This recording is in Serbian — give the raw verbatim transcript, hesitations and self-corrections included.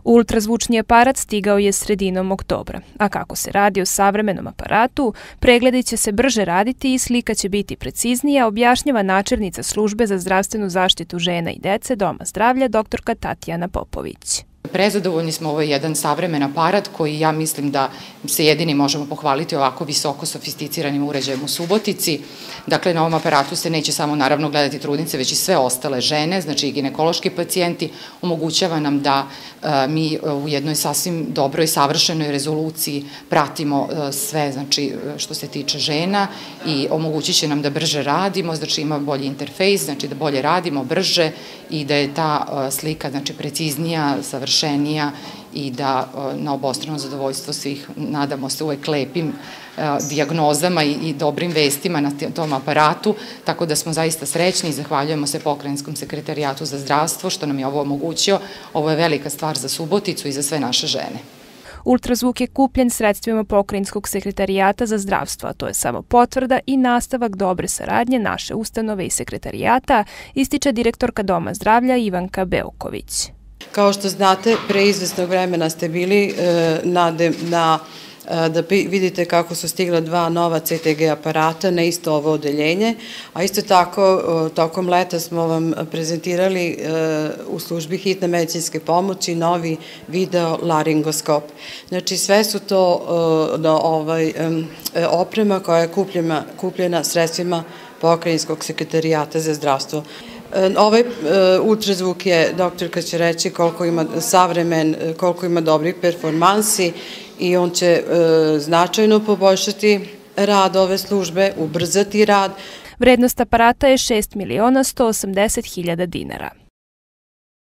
Ultrazvučni aparat stigao je sredinom oktobra, a kako se radi o savremenom aparatu, pregledi će se brže raditi i slika će biti preciznija, objašnjava načelnica službe za zdravstvenu zaštitu žena i dece Doma zdravlja doktorka Tatjana Popović. Prezadovoljni smo, ovo je jedan savremen aparat koji ja mislim da se jedini možemo pohvaliti ovako visoko sofisticiranim uređajem u Subotici. Dakle, na ovom aparatu se neće samo naravno gledati trudnice, već i sve ostale žene, znači i ginekološki pacijenti. Omogućava nam da mi u jednoj sasvim dobroj, savršenoj rezoluciji pratimo sve, znači što se tiče žena, i omogućit će nam da brže radimo, znači ima bolji interfejs, znači da bolje radimo, brže, i da je ta slika, znači, preciznija, savršenija i da na obostrano zadovoljstvo svih, nadamo se, uvek lepim dijagnozama i dobrim vestima na tom aparatu, tako da smo zaista srećni i zahvaljujemo se Pokrajinskom sekretarijatu za zdravstvo što nam je ovo omogućio. Ovo je velika stvar za Suboticu i za sve naše žene. Ultrazvuk je kupljen sredstvima Pokrajinskog sekretarijata za zdravstvo, a to je samo potvrda i nastavak dobre saradnje naše ustanove i sekretarijata, ističe direktorka Doma zdravlja Ivanka Beoković. Kao što znate, pre izvesnog vremena ste bili na, da vidite kako su stigla dva nova C T G aparata na isto ovo odeljenje, a isto tako tokom leta smo vam prezentirali u službi hitne medicinske pomoći novi video laringoskop. Znači sve su to oprema koja je kupljena sredstvima Pokrajinskog sekretarijata za zdravstvo. Ovaj ultrazvuk je, doktorka će reći, koliko ima savremen, koliko ima dobrih performansi i on će značajno poboljšati rad ove službe, ubrzati rad. Vrednost aparata je šest miliona sto osamdeset hiljada dinara.